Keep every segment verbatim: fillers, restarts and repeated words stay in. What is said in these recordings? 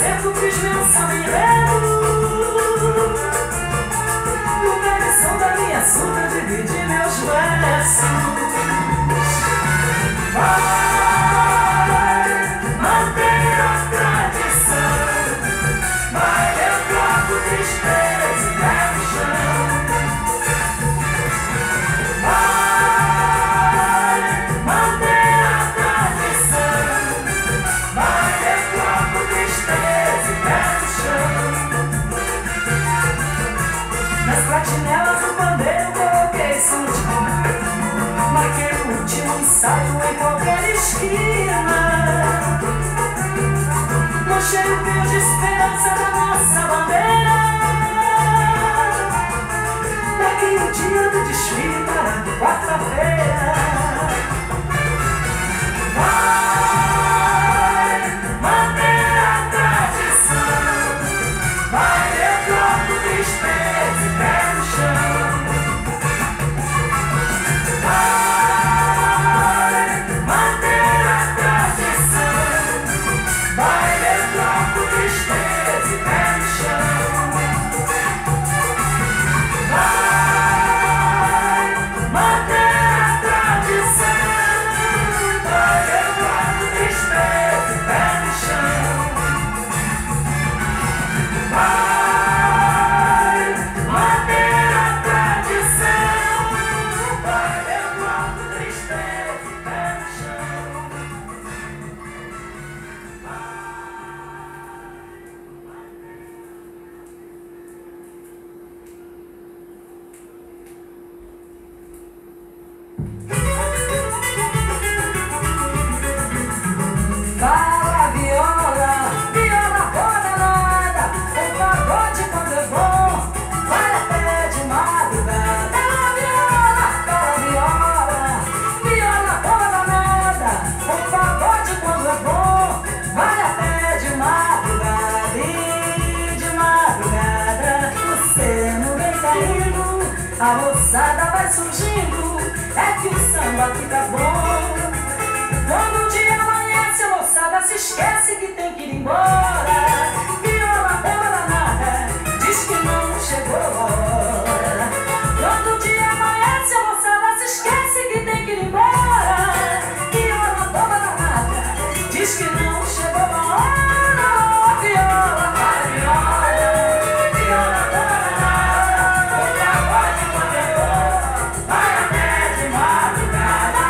cerco, fiz meu samba enredo. No cabeção da minha surra dividi meus versos. Vai manter a tradição, vai eu troco tristeza e pé no chão. Vai manter a tradição, vai eu troco tristeza e pé no chão. Nas platinelas do pandeiro coloquei som de mar. Marquei o último ensaio em qualquer esquina. Manchei o fio de esperança da nossa bandeira. Daqui o dia do desfile para quarta-feira. Vai manter a tradição, vai eu troco tristeza e pé no chão. Vai manter a tradição, vai eu troco tristeza e pé no chão. Vai manter a tradição, vai eu troco tristeza e pé no chão. Vai manter a tradição, vai eu troco tristeza e pé no chão. Fala viola, viola roda nada, o pagode quando é bom, vai até de madrugada. Fala viola, fala viola, viola roda nada, o pagode quando é bom, vai até de madrugada. E de madrugada o seno vem caindo, a moçada vai surgindo, é que o samba fica bom. Quando o dia amanhece, a moçada se esquece que tem que ir embora. Viola toda nada, diz que não chegou a hora. Quando o dia amanhece, a moçada se esquece que tem que ir embora. Viola toda nada, diz que não chegou a hora. Viola, para viola, viola toda nada, o pagode quando é bom, vai até de madrugada.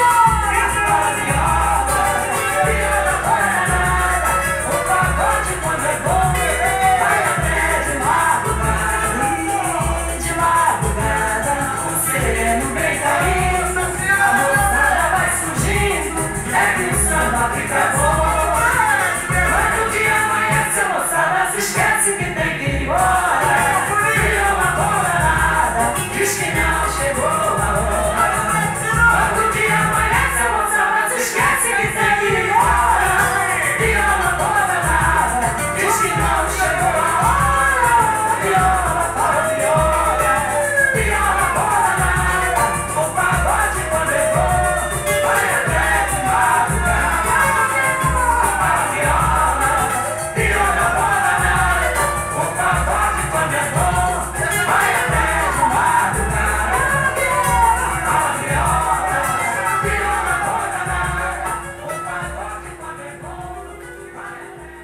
Viola, viola, viola toda nada, o pagode quando é bom, vai até de madrugada. E de madrugada o sereno vem caindo, a moçada vai surgindo, é que o samba fica bom. Quando o dia amanhece, a moçada se esquece que tem que ir embora. Viola toda nada, diz que não chegou a hora. Quando o dia amanhece, a moçada se esquece que tem que ir embora. Viola toda nada, diz que não chegou a hora. Viola para viola, viola toda nada, o pagode quando é bom, vai até de madrugada. Para viola, viola toda nada, o pagode quando é bom, vai até de madrugada. Para viola, viola toda nada, o pagode quando é bom, vai até de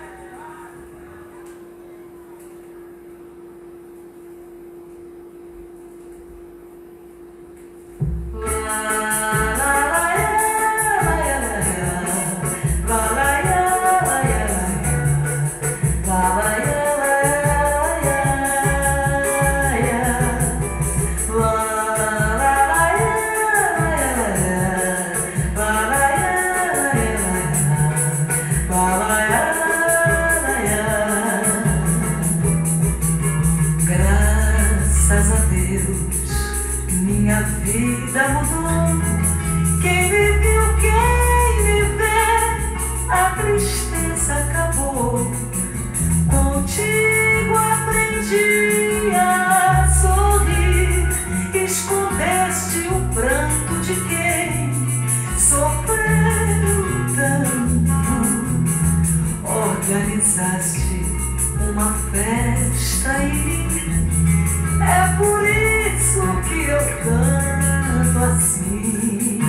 Graças a Deus, minha vida mudou. Quem me viu, quem me vê, a tristeza acabou. Contigo aprendi a sorrir, escondeste o pranto de quem sofreu tanto, organizaste festa e é por isso que eu canto assim.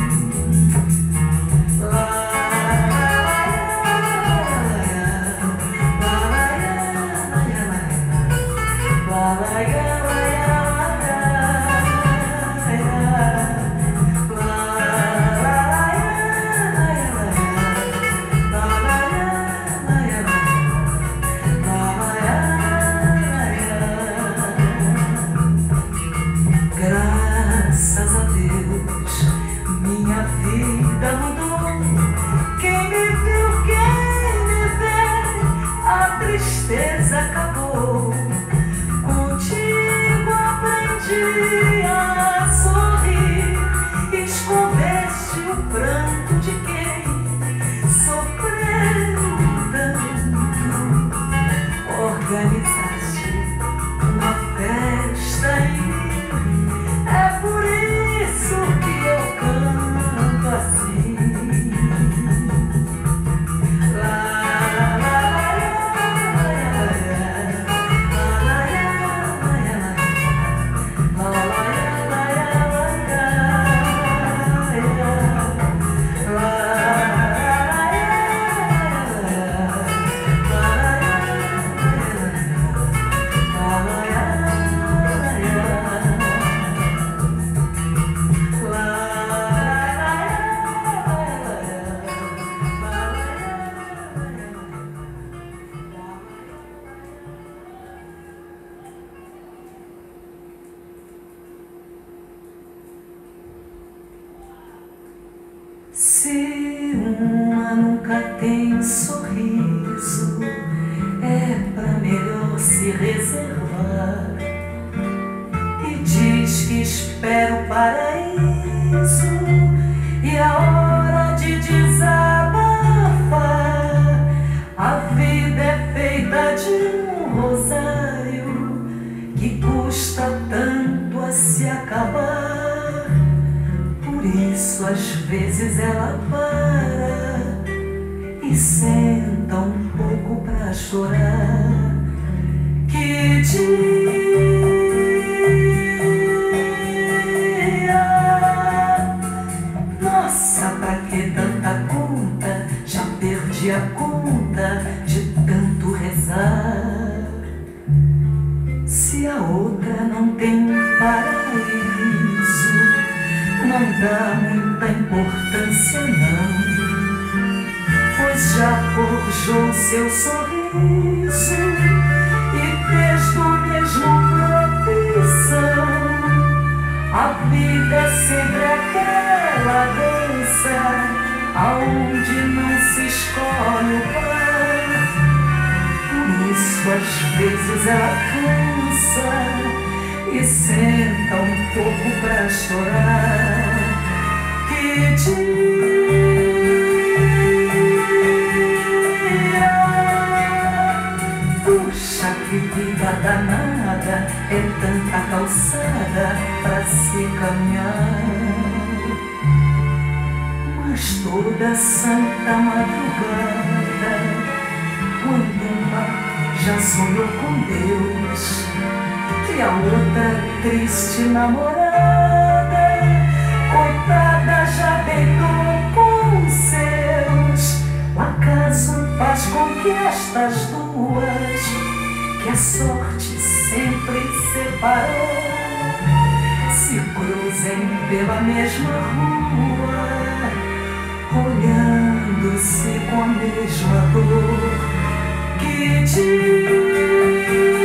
Graças a Deus, minha vida mudou. Quem me viu, quem me vê, a tristeza acabou. Contigo aprendi a sorrir, escondeste o pranto de quem sofreu tanto. Organizaste uma festa e é por isso que eu canto assim. Se uma nunca tem sorriso, é pra melhor se reservar. E diz que espera o paraíso e a hora de desabafar. A vida é feita de um rosário que custa tanto a se acabar. Por isso às vezes ela para e senta um pouco pra chorar. Que dia, nossa, pra que tanta conta? Já perdi a conta de tanto rezar. Se a outra não tem paraíso, não dá muita importância não, pois já forjou seu sorriso e fez do mesmo profissão. A vida é sempre aquela dança aonde não se escolhe o par. Por isso às vezes ela cansa e senta um pouco pra chorar. Que dia, puxa, que vida danada, é tanta calçada pra se caminhar. Mas toda santa madrugada, quando uma já sonhou com Deus e a outra triste namorada, coitada, já deitou com os seus. O acaso faz com que estas duas, que a sorte sempre separou, se cruzem pela mesma rua, olhando-se com a mesma dor. Que dia,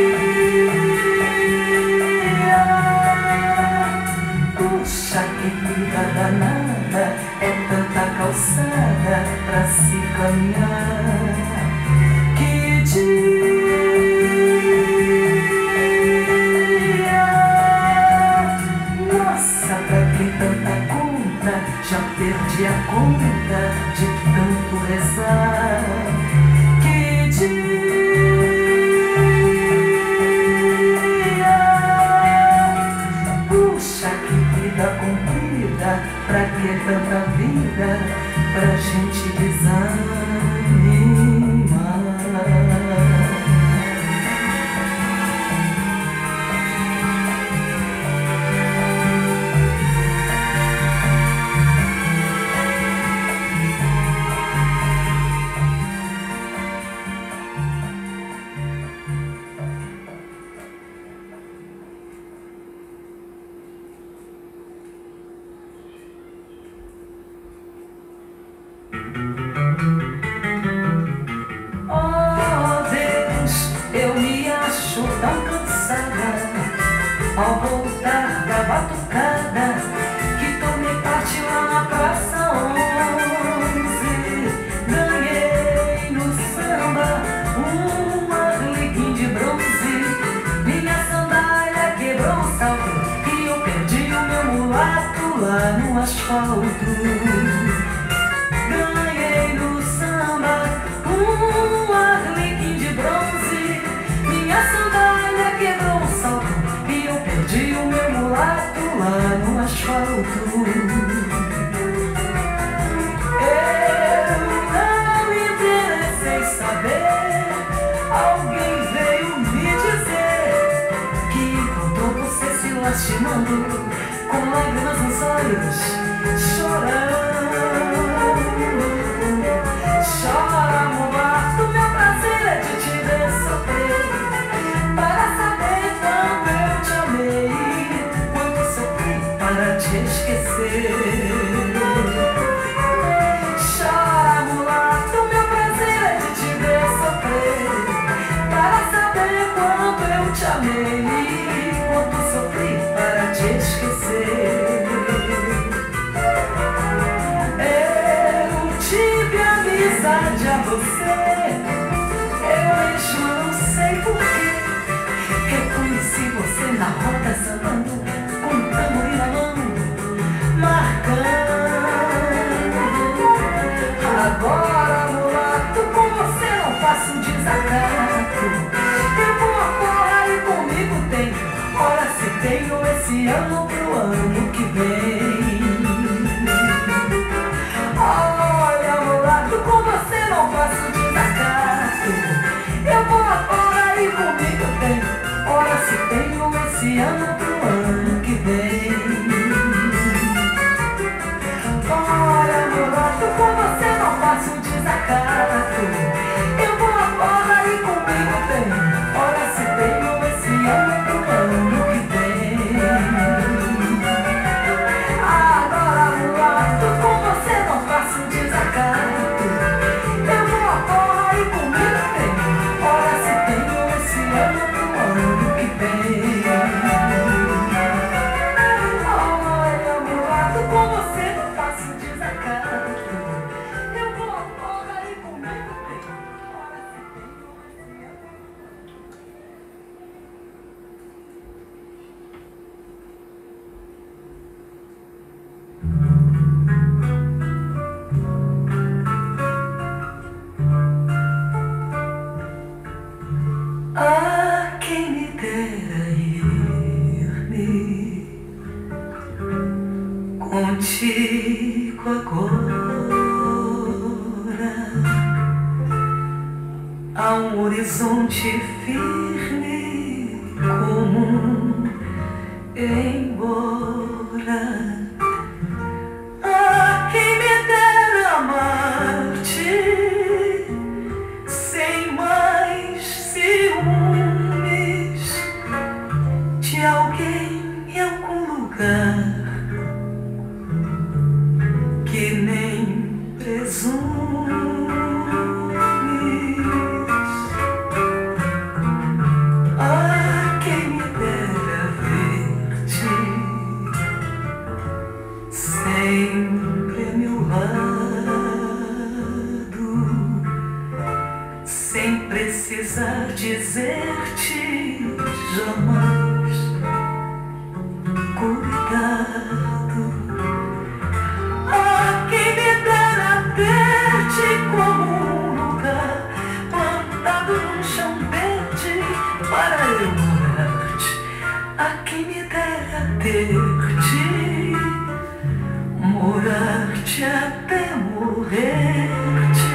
puxa, que vida danada, é tanta calçada pra se caminhar. Que dia, nossa, pra que tanta conta? Já perdi a conta de tanto rezar. Que dia, comprida, pra que tanta vida, pra gente desanimar? lá no asfalto. Ganhei no samba um arlequim de bronze. Minha sandália quebrou o salto e eu perdi o meu mulato lá no asfalto. Eu não me interessei saber. Alguém veio me dizer que encontrou você se lastimando, com lágrimas nos olhos, chorando. Chora, mulato, meu prazer é de te ver sofrer, para saber quanto eu te amei, quanto sofri para te esquecer. Chora, mulato, meu prazer é de te ver sofrer, para saber quanto eu te amei, quanto sofri para te esquecer. Eu tive amizade a você, eu mesmo não sei porquê. Reconheci você na roda sambando, com um tamborim na mão, marcando. Agora, mulato, com você não faço desacato. Eu vou afora e comigo tem, ora se tenho esse ano pro ano que vem. Olha, mulato, com você não faço desacato. Eu vou afora e comigo tem, ora se tenho esse ano pro ano que vem. Olha, mulato, com você não faço desacato. Eu vou afora e comigo tem, ora se tenho esse ano pro ano que vem. Agora, mulato, com você não faço desacato. Eu vou afora e comigo tem, ora se tenho esse ano pro ano que vem. Olha, mulato, com você não faço desacato. Eu vou afora e comigo tem, ora se tenho esse ano. Ah, quem me dera ir-me contigo agora a um horizonte firme comum embora. Ah, quem me dera amar-te sem mais ciúmes de alguém em algum lugar que nem presumes. Ah, quem me dera ver-te sempre a meu lado, sem precisar dizer-te jamais cuidado. Ah, quem me dera ter-te como um lugar plantado num chão verde para eu morar-te. Ah, quem me dera ter-te, morar-te até morrer-te.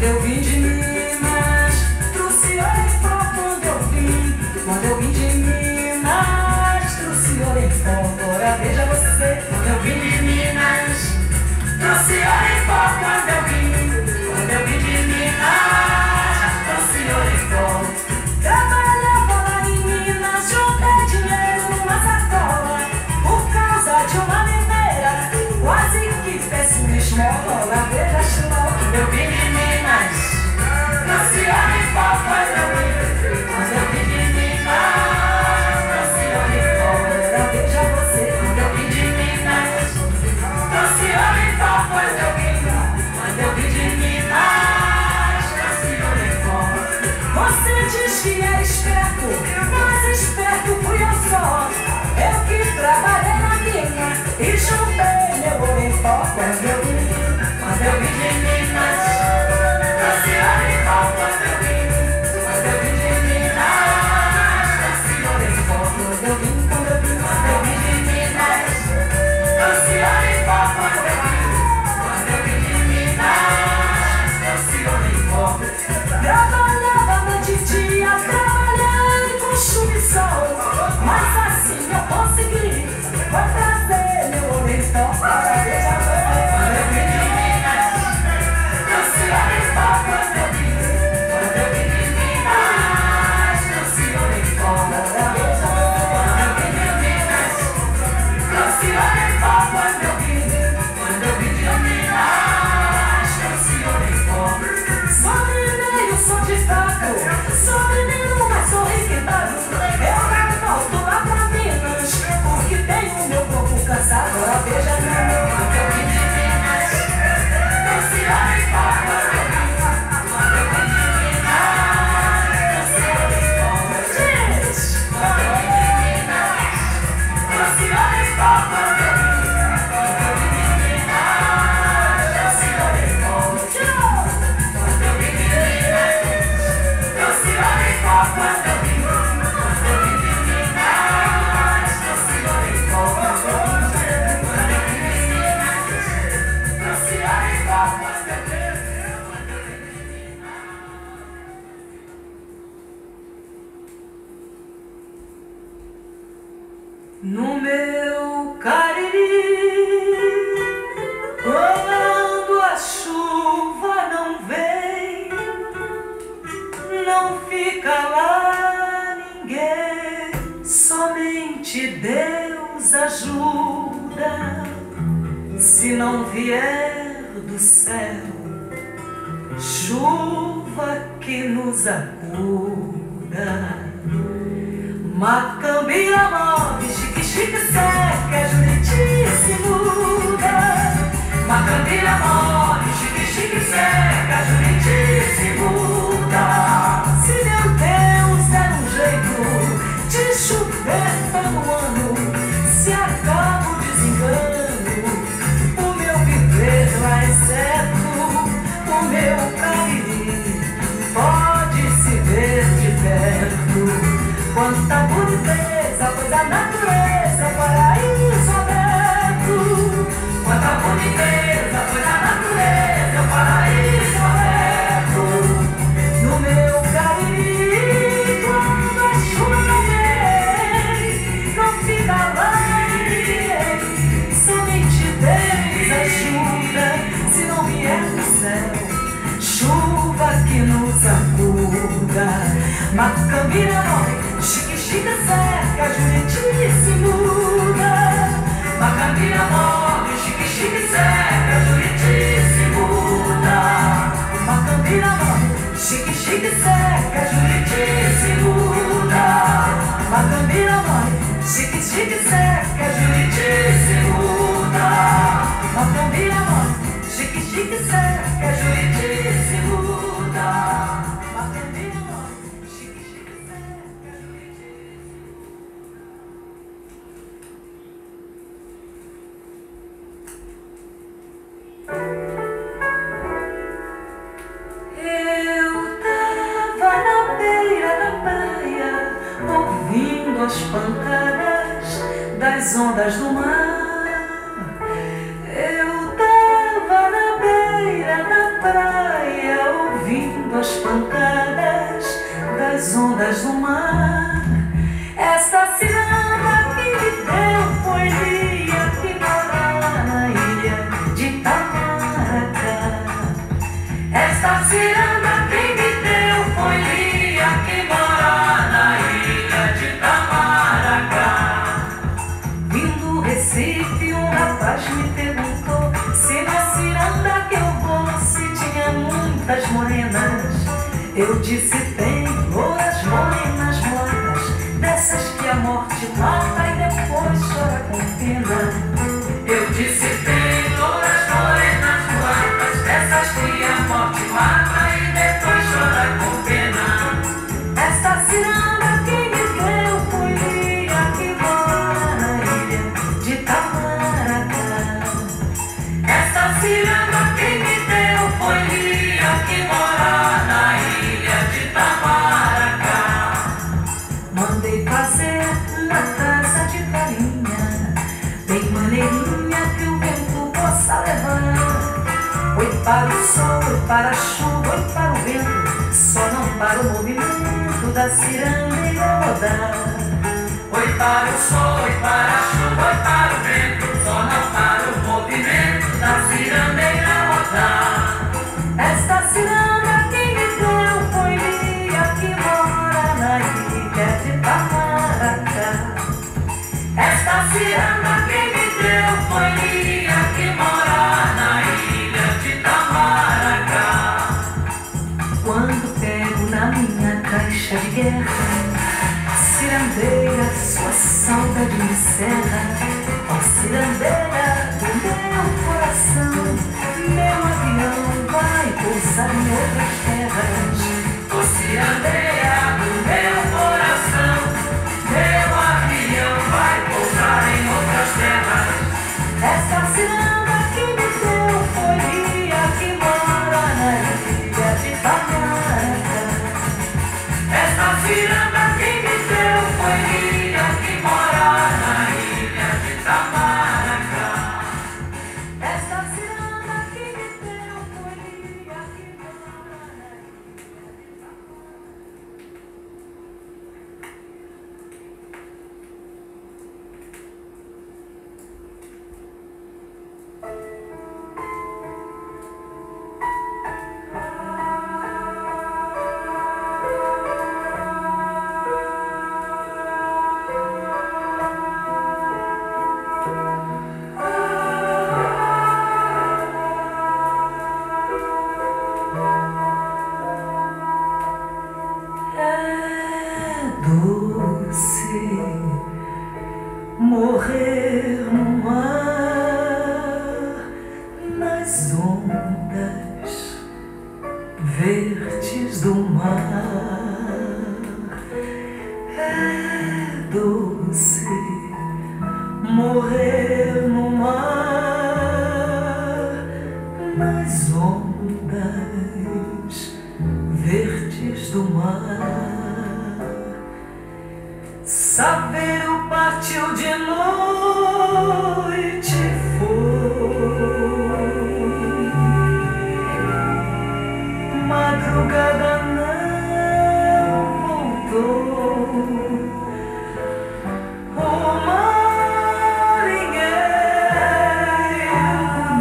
eu vim de Minas, trouxe Orempó quando eu vim. Quando eu vim de Minas, trouxe Orempó. Agora veja você, quando eu vim de Minas, trouxe Orempó quando eu vim. Quando eu vim de Minas, trouxe Orempó. Trabalhava lá em Minas, juntei dinheiro numa sacola por causa de uma mineira, quase que péssima esmola. Veja só, quando eu vim de Minas, trouxe Orempó quando eu vim. Quando eu vim de Minas, trouxe Orempó. Agora veja você, quando eu vim de Minas, trouxe Orempó quando eu vim. Quando eu vim de Minas, trouxe Orempó. Você diz que é esperto, mas esperto fui eu só. Eu que trabalhei na mina e juntei meu Orempó. Quando eu vim, quando eu vim de Minas, trouxe Orempó quando eu vim. Quando eu vim de Minas, trouxe Orempó. Quando eu vim, quando eu vim, quando eu vim de Minas, trouxe Orempó quando eu vim. Quando eu vim de Minas, trouxe Orempó. Trabalhava noite e dia, trabalhando com chuva e sol, mas assim eu consegui, foi trazer meu Orempó. Quando eu vim de Minas, trouxe Orempó quando eu vim. Quando eu vim de Minas, trouxe Orempó. Quando eu vim de Minas, trouxe Orempó quando eu vim. Quando eu vim de Minas, trouxe Orempó. Sou mineiro, sou de fato, sou menino, mas sou requintado. Eu não volto lá pra Minas, porque tenho meu corpo cansado. Agora veja meu, quando eu vim de Minas, trouxe Orempó quando eu vim. Quando eu vim de Minas, trouxe Orempó. Diz! Quando eu vim de Minas, trouxe Orempó quando eu vim. Quando eu vim de Minas, trouxe Orempó. Quando eu vim de Minas, trouxe Orempó quando eu vim. Quando eu vim de Minas, trouxe Orempó. Quando eu vim de Minas, trouxe Orempó quando eu vim. No meu Cariri, quando a chuva não vem, não fica lá ninguém, somente Deus ajuda. Se não vier do céu chuva que nos acuda, Macambira morre, Xique-Xique seca, Juriti se muda. Macambira morre, Xique-Xique seca, Juriti se muda. Se meu Deus der um jeito de chover todo ano, se acaba o desengano, o meu viver lá é certo, o meu Cariri pode se ver de perto. Quanta boniteza, pois a natureza é paraíso aberto. Quanta boniteza, pois a natureza é paraíso aberto. No meu Cariri, quando a chuva não vem, não fica lá ninguém, somente Deus ajuda. Se não vier do céu chuva que nos acuda, Macambira morre, Xique-Xique seca, Juriti se muda. Macambira morre, Xique-Chique seca, Juriti se muda. Macambira morre, Xique-Chique seca, Juriti se muda. Macambira morre, Xique-Chique seca, Juriti se muda. Macambira morre, Xique-Chique seca, Juriti se muda. Macambira morre, Xique-Chique seca, Juriti. Eu tava na beira da praia, ouvindo as pancadas das ondas do mar. Eu tava na beira da praia, ouvindo ouvindo as pancadas das ondas do mar. Esta ciranda que me deu foi Lia, que mora na ilha de Itamaracá. Esta ciranda que me deu foi Lia, que mora na ilha de Itamaracá. Vindo do Recife, um rapaz me perguntou se na ciranda que eu vou se tinha muitas morenas. Eu disse tem louras, morenas, mulatas, dessas que a morte mata e depois chora com pena. Eu disse tem louras, morenas, mulatas, dessas que a morte mata e depois chora com pena. Esta ciranda que me deu foi Lia, que mora na ilha de Itamaracá. Esta ciranda que me deu foi Lia, que mora na ilha de Itamaracá. Mandei fazer uma taça de farinha, bem maneirinha que o vento possa levar. Oi para o sol, oi para a chuva, oi para o vento, só não para o movimento da cirandeira rodar. Oi para o sol, oi para a chuva, oi para o vento, só não para o movimento da cirandeira rodar. Esta ciranda que me deu foi Lia, que mora na ilha de Itamaracá. Esta ciranda que me deu foi Lia, que mora na ilha de Itamaracá. Quando pego na minha caixa de guerra, cirandeira, sua saudade me cerra. Ó cirandeira do meu coração, meu avião vai pousar em outras terras. Ó cirandeira do meu coração, meu avião vai pousar em outras terras. Esta ciranda que me deu foi Lia, que mora na ilha de Itamaracá. Esta ciranda que me deu foi Lia, que mora na ilha de Itamaracá. Esta ciranda que me deu foi Lia, que mora na ilha de morrer no mar, nas ondas verdes do mar. É doce morrer no mar, nas ondas verdes do mar. Saber o partiu de noite foi, madrugada não voltou. O marinheiro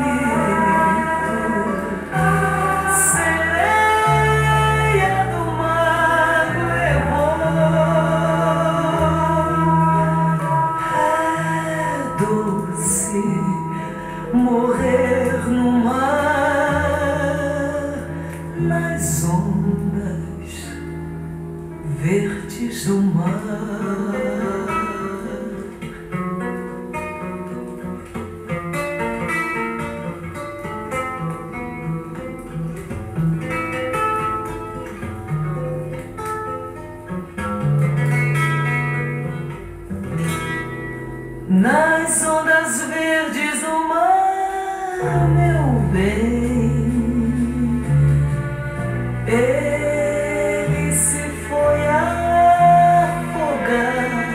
bonito, sereia do mar levou. Doce morrer no mar, nas ondas verdes do mar. Nas ondas verdes do mar, meu bem, ele se foi afogar,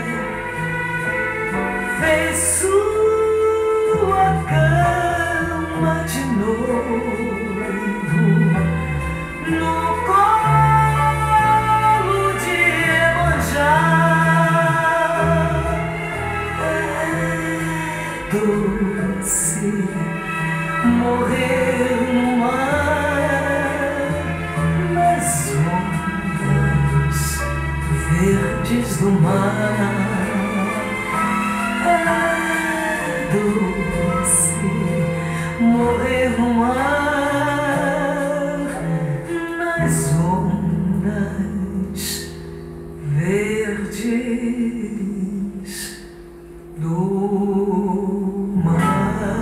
fez sua cama de noivo no colo do mar. É doce morrer no mar, nas ondas verdes do mar.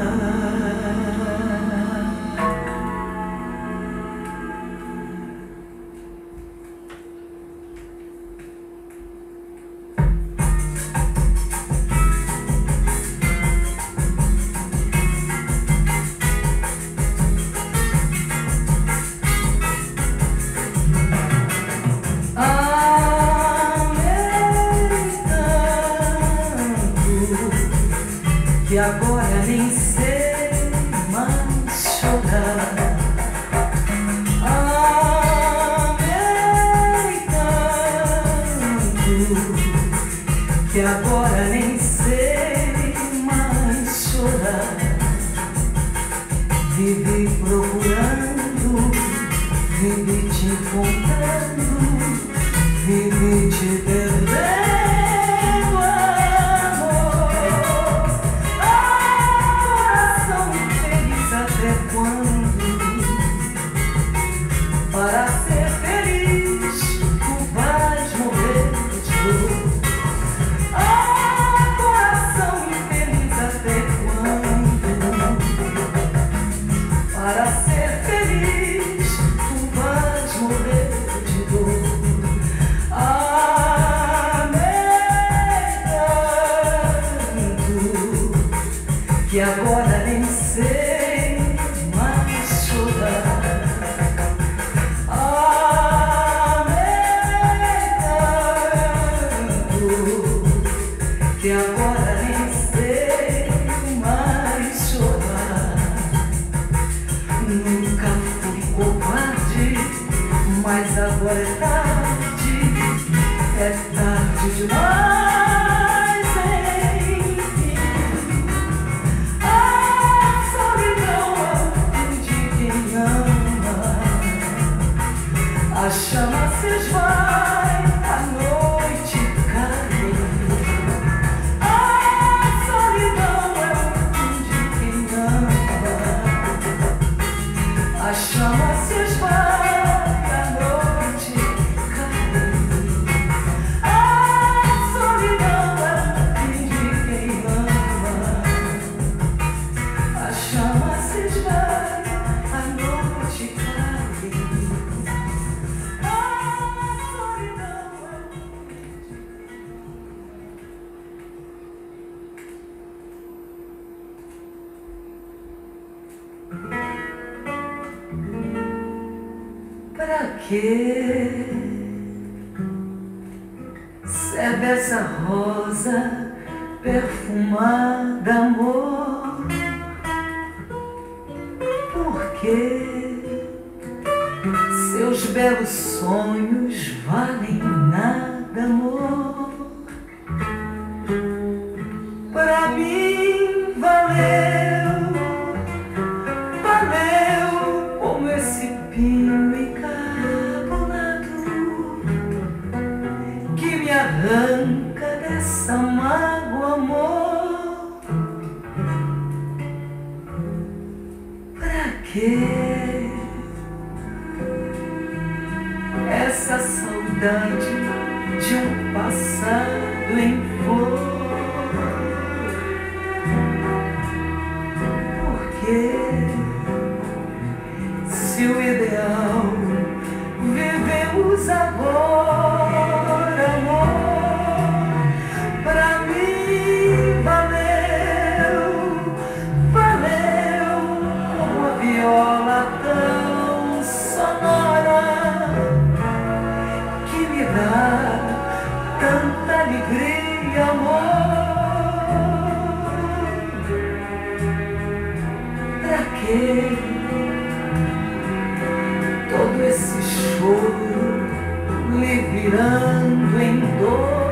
Que agora nem sei mais chorar. Americano, que agora nem sei mais chorar. Vivi procurando, vivi te encontrando, vivi te perdendo. Para ser feliz, tu vais morrer de dor. Ah, coração infeliz, até quando? Para ser feliz, tu vais morrer de dor. Ah, negando, que agora nem sei mais chorar. Que agora nem sei mais chorar. Nunca fui covarde, mas agora é tarde, é tarde demais, enfim. A solidão de quem ama, a chama se esvai, a noite cai. A chama se esvai, a noite cai. A solidão é o fim de quem ama. A chama se esvai, a noite cai. A solidão é o fim Pra que serve essa rosa perfumada, amor? Porque seus belos sonhos valem nada, amor? Pra mim valeu, valeu como esse pinho encabulado que me arranca dessa mágoa, amor. Pra quê essa saudade de um passado em flor? Porque se o ideal vivemos agora, amor, pra mim valeu, valeu como a viola tão sonora que me dá tanta alegria, amor. Pra quê todo esse choro lhe virando em dor?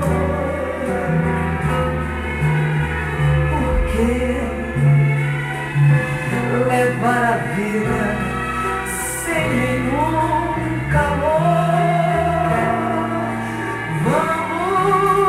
Porque levar a vida sem nenhum calor? Vamos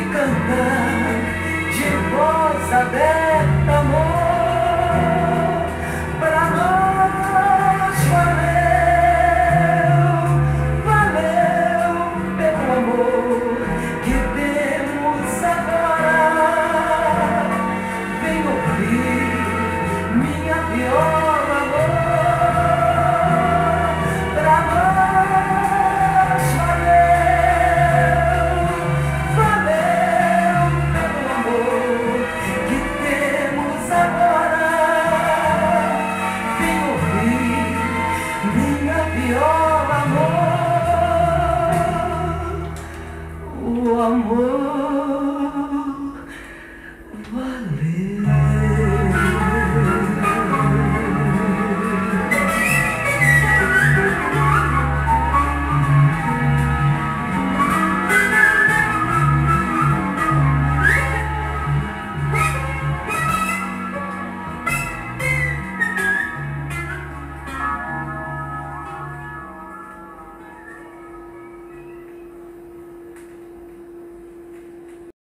cantar de voz aberta, amor, pra nós valeu, valeu pelo amor que temos agora. Vem ouvir minha viola, amor, pra nós valeu, valeu pelo amor que temos agora. Vem ouvir minha viola, amor, o amor.